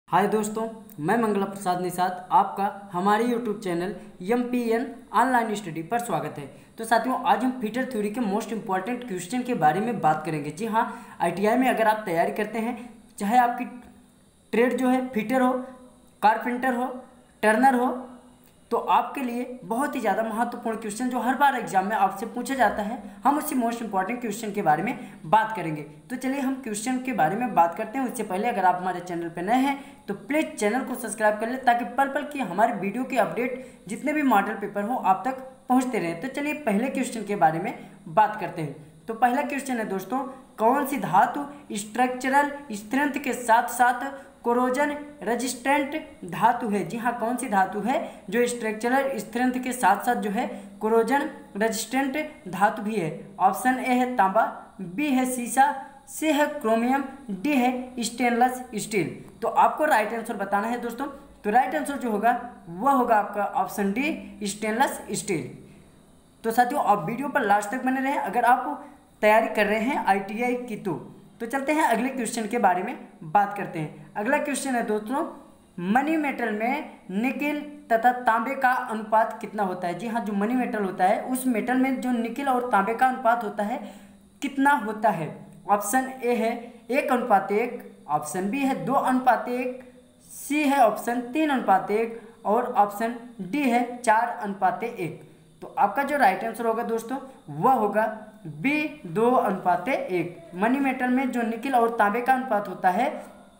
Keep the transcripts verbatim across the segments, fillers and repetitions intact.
हाय दोस्तों, मैं मंगला प्रसाद निषाद आपका हमारे YouTube channel M P N online study पर स्वागत है। तो साथियों, आज हम फीटर थ्योरी के मोस्ट इंपॉर्टेंट क्वेश्चन के बारे में बात करेंगे। जी हाँ, आई टी आई में अगर आप तैयारी करते हैं, चाहे आपकी ट्रेड जो है फीटर हो, कारपेंटर हो, टर्नर हो, तो आपके लिए बहुत ही ज़्यादा महत्वपूर्ण क्वेश्चन जो हर बार एग्जाम में आपसे पूछा जाता है, हम उसी मोस्ट इंपॉर्टेंट क्वेश्चन के बारे में बात करेंगे। तो चलिए हम क्वेश्चन के बारे में बात करते हैं। उससे पहले अगर आप हमारे चैनल पर नए हैं तो प्लीज़ चैनल को सब्सक्राइब कर लें, ताकि पल पल की हमारे वीडियो के अपडेट जितने भी मॉडल पेपर हो आप तक पहुँचते रहें। तो चलिए पहले क्वेश्चन के बारे में बात करते हैं। तो पहला क्वेश्चन है दोस्तों, कौन सी धातु स्ट्रक्चरल स्ट्रेंथ के साथ साथ कोरोजन रेजिस्टेंट धातु है? जी हाँ, कौन सी धातु है जो स्ट्रक्चरल स्ट्रेंथ के साथ साथ जो है कोरोजन रेजिस्टेंट धातु भी है? ऑप्शन ए है तांबा, बी है सीसा, सी है क्रोमियम, डी है स्टेनलेस स्टील। तो आपको राइट आंसर बताना है दोस्तों। तो राइट आंसर जो होगा वह होगा आपका ऑप्शन डी, स्टेनलेस स्टील। तो साथियों, आप वीडियो पर लास्ट तक बने रहें अगर आप तैयारी कर रहे हैं आई टी आई की। तो तो चलते हैं अगले क्वेश्चन के बारे में बात करते हैं। अगला क्वेश्चन है दोस्तों, मनी मेटल में निकिल तथा तांबे का अनुपात कितना होता है? जी हाँ, जो मनी मेटल होता है उस मेटल में जो निकिल और तांबे का अनुपात होता है कितना होता है? ऑप्शन ए है एक अनुपात एक, ऑप्शन बी है दो अनुपात एक, सी है ऑप्शन तीन अनुपात एक, और ऑप्शन डी है चार अनुपात एक। तो आपका जो राइट आंसर होगा दोस्तों वह होगा बी, दो अनुपात एक। मनी मेटल में जो निकिल और तांबे का अनुपात होता है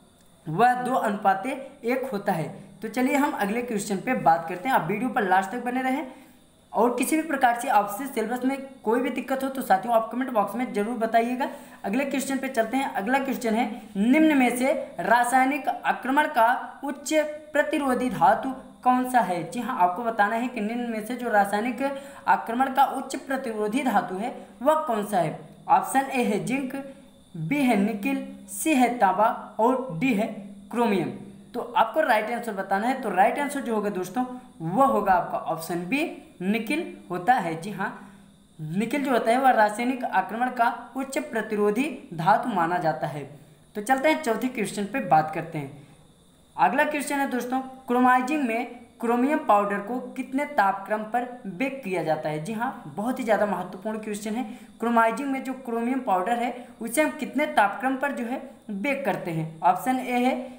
वह दो अनुपात एक होता है। तो चलिए हम अगले क्वेश्चन पे बात करते हैं। आप वीडियो पर लास्ट तक बने रहें, और किसी भी प्रकार से आपसे सिलेबस में कोई भी दिक्कत हो तो साथियों आप कमेंट बॉक्स में जरूर बताइएगा। अगले क्वेश्चन पे चलते हैं। अगला क्वेश्चन है, निम्न में से रासायनिक आक्रमण का उच्च प्रतिरोधी धातु कौन सा है? जी हाँ, आपको बताना है कि निम्न में से जो रासायनिक आक्रमण का उच्च प्रतिरोधी धातु है वह कौन सा है? ऑप्शन ए है जिंक, बी है निकिल, सी है तांबा, और डी है क्रोमियम। तो आपको राइट आंसर बताना है। तो राइट आंसर जो होगा दोस्तों वह होगा आपका ऑप्शन बी, निकिल होता है। जी हाँ, निकिल जो होता है वह रासायनिक आक्रमण का उच्च प्रतिरोधी धातु माना जाता है। तो चलते हैं चौथे क्वेश्चन पे बात करते हैं। अगला क्वेश्चन है दोस्तों, क्रोमाइजिंग में क्रोमियम पाउडर को कितने तापक्रम पर बेक किया जाता है? जी हाँ, बहुत ही ज़्यादा महत्वपूर्ण क्वेश्चन है। क्रोमाइजिंग में जो क्रोमियम पाउडर है उसे हम कितने तापक्रम पर जो है बेक करते हैं? ऑप्शन ए है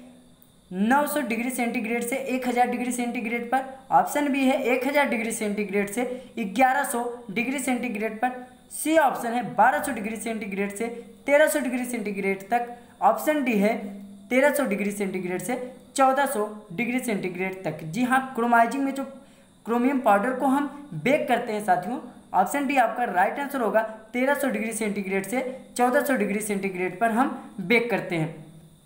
नौ सौ डिग्री सेंटीग्रेड से एक हज़ार डिग्री सेंटीग्रेड पर, ऑप्शन बी है एक हज़ार डिग्री सेंटीग्रेड से ग्यारह सौ डिग्री सेंटीग्रेड पर, सी ऑप्शन है बारह सौ डिग्री सेंटीग्रेड से तेरह सौ डिग्री सेंटीग्रेड तक, ऑप्शन डी है तेरह सौ डिग्री सेंटीग्रेड से चौदह सौ डिग्री सेंटीग्रेड तक। जी हाँ, क्रोमाइजिंग में जो क्रोमियम पाउडर को हम बेक करते हैं साथियों, ऑप्शन डी आपका राइट आंसर होगा तेरह सौ डिग्री सेंटीग्रेड से चौदह सौ डिग्री सेंटीग्रेड पर हम बेक करते हैं।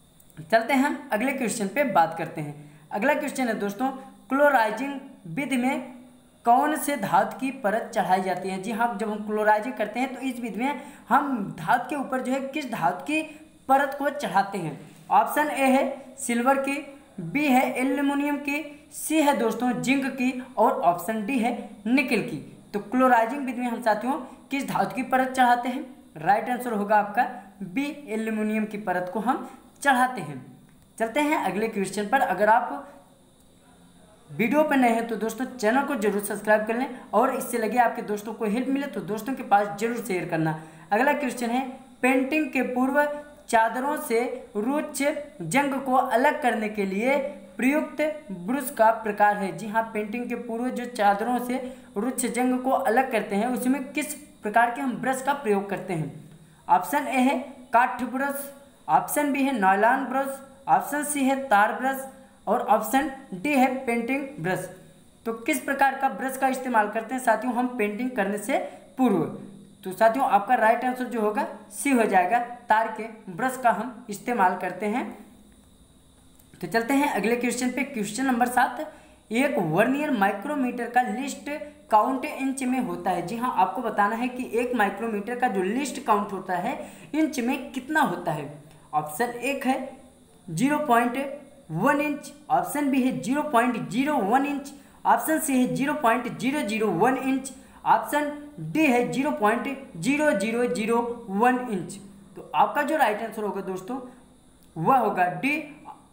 चलते हैं हम अगले क्वेश्चन पे बात करते हैं। अगला क्वेश्चन है दोस्तों, क्लोराइजिंग विधि में कौन से धातु की परत चढ़ाई जाती है? जी हाँ, जब हम क्लोराइजिंग करते हैं तो इस विधि में हम धातु के ऊपर जो है किस धातु की परत को चढ़ाते हैं? ऑप्शन ए है सिल्वर की, बी है एल्यूमिनियम की, सी है दोस्तों जिंक की, और ऑप्शन डी है निकिल की। तो क्लोराइजिंग विधि में हम साथियों किस धातु की परत चढ़ाते हैं? राइट आंसर होगा आपका बी, एल्यूमिनियम की परत को हम चढ़ाते हैं। चलते हैं अगले क्वेश्चन पर। अगर आप वीडियो पर नए हैं तो दोस्तों चैनल को जरूर सब्सक्राइब कर लें, और इससे लगे आपके दोस्तों को हेल्प मिले तो दोस्तों के पास जरूर शेयर करना। अगला क्वेश्चन है, पेंटिंग के पूर्व चादरों से रुक्ष जंग को अलग करने के लिए प्रयुक्त ब्रश का प्रकार है? जी हाँ, पेंटिंग के पूर्व जो चादरों से रुक्ष जंग को अलग करते हैं उसमें किस प्रकार के हम ब्रश का प्रयोग करते हैं? ऑप्शन ए है काठ ब्रश, ऑप्शन बी है नायलॉन ब्रश, ऑप्शन सी है तार ब्रश, और ऑप्शन डी है पेंटिंग ब्रश। तो किस प्रकार का ब्रश का इस्तेमाल करते हैं साथियों हम पेंटिंग करने से पूर्व? तो साथियों आपका राइट आंसर जो होगा सी हो जाएगा, तार के ब्रश का हम इस्तेमाल करते हैं। तो चलते हैं अगले क्वेश्चन पे। क्वेश्चन नंबर सात, एक वर्नियर माइक्रोमीटर का लिस्ट काउंट इंच में होता है? जी हाँ, आपको बताना है कि एक माइक्रोमीटर का जो लिस्ट काउंट होता है इंच में कितना होता है? ऑप्शन एक है zero point one inch, option B है zero point zero one inch, option C है zero point zero zero one inch, option D है zero point zero zero zero one inch. तो आपका जो राइट आंसर होगा दोस्तों वह होगा D,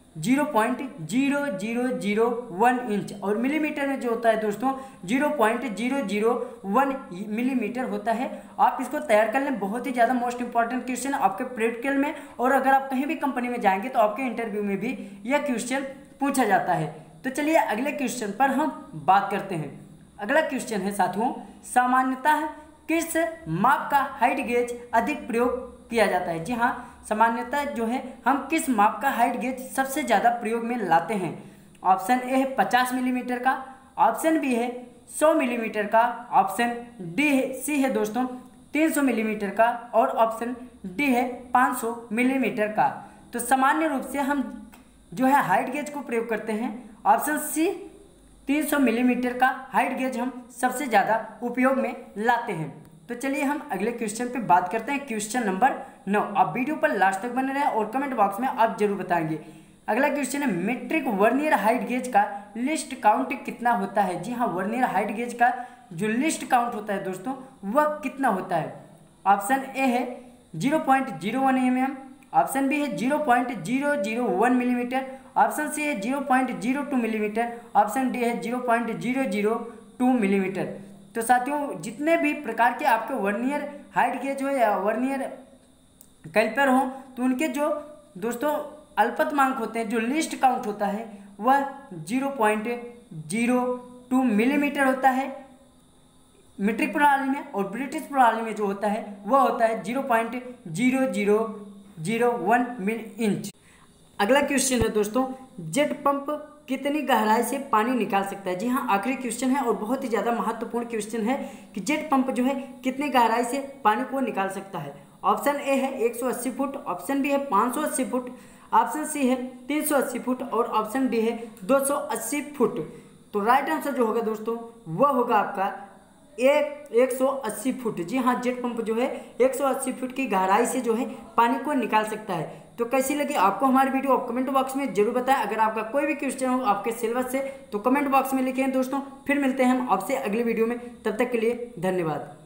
zero point zero zero zero one inch और मिलीमीटर में जो होता है दोस्तों zero point zero zero one millimetre होता है। आप इसको तैयार कर लें, बहुत ही ज़्यादा मोस्ट इंपॉर्टेंट क्वेश्चन आपके प्रैक्टिकल में, और अगर आप कहीं भी कंपनी में जाएंगे तो आपके इंटरव्यू में भी यह क्वेश्चन पूछा जाता है। तो चलिए अगले क्वेश्चन पर हम बात करते हैं। अगला क्वेश्चन है साथियों, सामान्यतः किस माप का हाइट गेज अधिक प्रयोग किया जाता है? जी हाँ, सामान्यतः जो है हम किस माप का हाइट गेज सबसे ज़्यादा प्रयोग में लाते हैं? ऑप्शन ए है पचास मिलीमीटर का, ऑप्शन बी है सौ मिलीमीटर का, ऑप्शन डी है सी है दोस्तों तीन सौ मिलीमीटर का, और ऑप्शन डी है पाँच सौ मिलीमीटर का। तो सामान्य रूप से हम जो है हाइट गेज को प्रयोग करते हैं ऑप्शन सी तीन सौ मिलीमीटर का हाइट गेज हम सबसे ज़्यादा उपयोग में लाते हैं। तो चलिए हम अगले क्वेश्चन पे बात करते हैं, क्वेश्चन नंबर नौ। आप वीडियो पर लास्ट तक बने रहें और कमेंट बॉक्स में आप जरूर बताएंगे। अगला क्वेश्चन है, मीट्रिक वर्नियर हाइट गेज का लिस्ट काउंट कितना होता है? जी हाँ, वर्नियर हाइट गेज का जो लिस्ट काउंट होता है दोस्तों वह कितना होता है? ऑप्शन ए है zero point zero one M M, option B है zero point zero zero one millimetre, option C है zero point zero two millimetre, option D है zero point zero zero two millimetre. तो साथियों जितने भी प्रकार के आपके वर्नियर हाइट गेज हो या वर्नियर कैलिपर हो तो उनके जो दोस्तों अल्पतमांक होते हैं, जो लिस्ट काउंट होता है वह zero point zero two millimetre होता है मीट्रिक प्रणाली में, और ब्रिटिश प्रणाली में जो होता है वह होता है zero point zero zero zero one inch. अगला क्वेश्चन है दोस्तों, जेट पंप कितनी गहराई से पानी निकाल सकता है? जी हाँ, आखिरी क्वेश्चन है और बहुत ही ज़्यादा महत्वपूर्ण क्वेश्चन है कि जेट पंप जो है कितनी गहराई से पानी को निकाल सकता है। ऑप्शन ए है एक सौ अस्सी फुट, ऑप्शन बी है पाँच सौ अस्सी फुट, ऑप्शन सी है तीन सौ अस्सी फुट, और ऑप्शन डी है दो सौ अस्सी फुट। तो राइट आंसर जो होगा दोस्तों वह होगा आपका एक एक सौ अस्सी फुट। जी हाँ, जेट पंप जो है एक सौ अस्सी फुट की गहराई से जो है पानी को निकाल सकता है। तो कैसी लगी आपको हमारी वीडियो आप कमेंट बॉक्स में जरूर बताएं। अगर आपका कोई भी क्वेश्चन हो आपके सिलेबस से तो कमेंट बॉक्स में लिखें दोस्तों। फिर मिलते हैं हम आपसे अगली वीडियो में, तब तक के लिए धन्यवाद।